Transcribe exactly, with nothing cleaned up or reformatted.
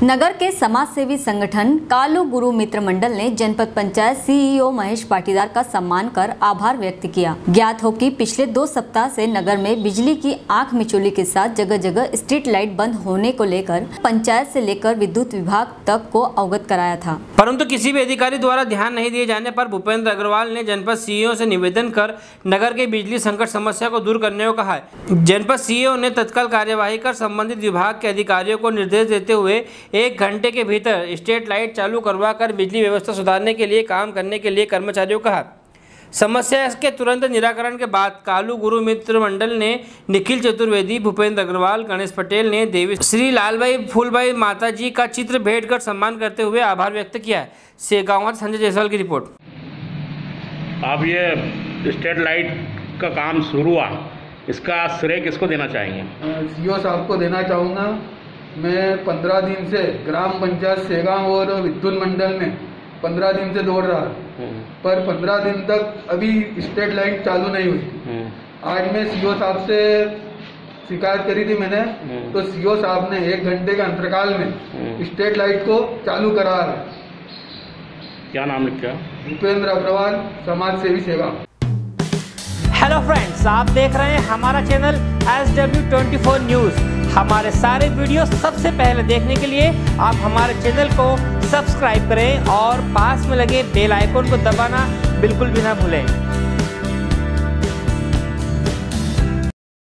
नगर के समाज सेवी संगठन कालू गुरु मित्र मंडल ने जनपद पंचायत सीईओ महेश पाटीदार का सम्मान कर आभार व्यक्त किया। ज्ञात हो कि पिछले दो सप्ताह से नगर में बिजली की आंख मिचौली के साथ जगह जगह स्ट्रीट लाइट बंद होने को लेकर पंचायत से लेकर विद्युत विभाग तक को अवगत कराया था, परंतु किसी भी अधिकारी द्वारा ध्यान नहीं दिए जाने पर भूपेंद्र अग्रवाल ने जनपद सीईओ से निवेदन कर नगर के बिजली संकट समस्या को दूर करने को कहा है। जनपद सीईओ ने तत्काल कार्यवाही कर संबंधित विभाग के अधिकारियों को निर्देश देते हुए एक घंटे के भीतर स्ट्रीट लाइट चालू करवा कर बिजली व्यवस्था सुधारने के लिए काम करने के लिए कर्मचारियों को कहा। समस्या के तुरंत निराकरण के बाद कालू गुरु मित्र मंडल ने निखिल चतुर्वेदी, भूपेंद्र अग्रवाल, गणेश पटेल ने देवी श्री लालबाई फूलबाई माता जी का चित्र भेंट कर सम्मान करते हुए आभार व्यक्त किया है। सेगांव संजय जायसवाल की रिपोर्ट। अब ये स्ट्रीट लाइट का काम शुरू हुआ, इसका श्रेय किसको देना चाहेंगे? सीईओ साहब को देना चाहूँगा। मैं पंद्रह दिन से ग्राम पंचायत सेगांव और विद्युत मंडल में पंद्रह दिन से दौड़ रहा, पर पंद्रह दिन तक अभी स्ट्रीट लाइट चालू नहीं हुई। आज मैं सीईओ साहब से शिकायत करी थी मैंने, तो सीईओ साहब ने एक घंटे के अंतराल में स्ट्रीट लाइट को चालू करा है। क्या नाम लिखा? भूपेंद्र अग्रवाल, समाज सेवी सेवा। हेलो फ्रेंड्स, आप देख रहे हैं हमारा channel S W twenty four news. हमारे सारे वीडियो सबसे पहले देखने के लिए आप हमारे चैनल को सब्सक्राइब करें और पास में लगे बेल आइकन को दबाना बिल्कुल भी ना भूलें।